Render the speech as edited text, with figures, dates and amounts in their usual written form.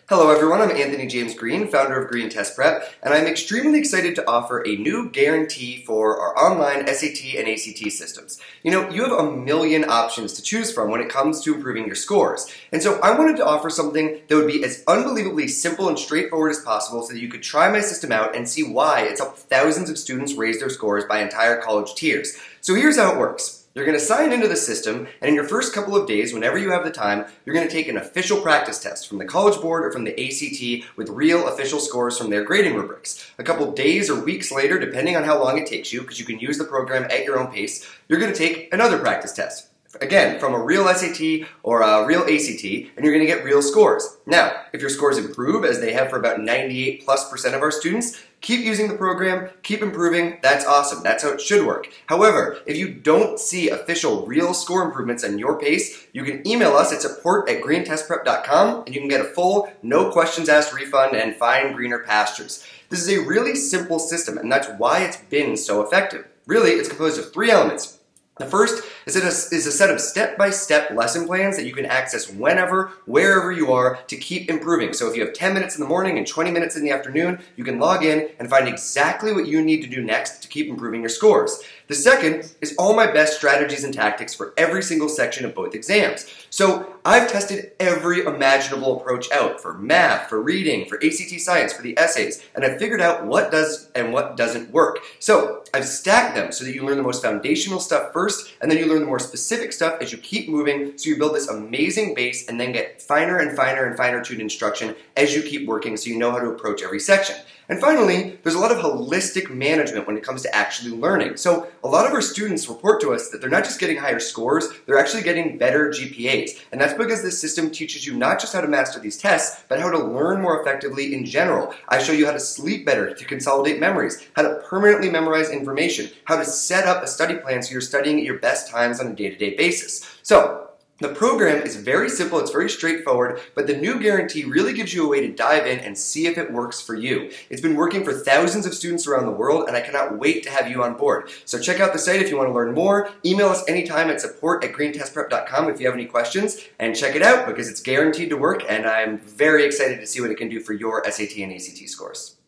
Hello everyone, I'm Anthony James Green, founder of Green Test Prep, and I'm extremely excited to offer a new guarantee for our online SAT and ACT systems. You know, you have a million options to choose from when it comes to improving your scores, and so I wanted to offer something that would be as unbelievably simple and straightforward as possible so that you could try my system out and see why it's helped thousands of students raise their scores by entire college tiers. So here's how it works. You're going to sign into the system, and in your first couple of days, whenever you have the time, you're going to take an official practice test from the College Board or from the ACT with real official scores from their grading rubrics. A couple days or weeks later, depending on how long it takes you, because you can use the program at your own pace, you're going to take another practice test. Again, from a real SAT or a real ACT, and you're going to get real scores. Now, if your scores improve, as they have for about 98+% of our students, keep using the program, keep improving, that's awesome, that's how it should work. However, if you don't see official real score improvements on your pace, you can email us at support@greentestprep.com and you can get a full, no questions asked refund and find greener pastures. This is a really simple system, and that's why it's been so effective. Really, it's composed of 3 elements. The first is a set of step-by-step lesson plans that you can access whenever, wherever you are to keep improving. So if you have 10 minutes in the morning and 20 minutes in the afternoon, you can log in and find exactly what you need to do next to keep improving your scores. The second is all my best strategies and tactics for every single section of both exams. So I've tested every imaginable approach out for math, for reading, for ACT science, for the essays, and I've figured out what does and what doesn't work. So I've stacked them so that you learn the most foundational stuff first, and then you learn the more specific stuff as you keep moving, so you build this amazing base and then get finer and finer and finer tuned instruction as you keep working so you know how to approach every section. And finally, there's a lot of holistic management when it comes to actually learning. So a lot of our students report to us that they're not just getting higher scores, they're actually getting better GPAs. And that's because this system teaches you not just how to master these tests, but how to learn more effectively in general. I show you how to sleep better to consolidate memories, how to permanently memorize information, how to set up a study plan so you're studying at your best times on a day-to-day basis. So the program is very simple, it's very straightforward, but the new guarantee really gives you a way to dive in and see if it works for you. It's been working for thousands of students around the world, and I cannot wait to have you on board. So check out the site if you want to learn more. Email us anytime at support@greentestprep.com if you have any questions, and check it out because it's guaranteed to work, and I'm very excited to see what it can do for your SAT and ACT scores.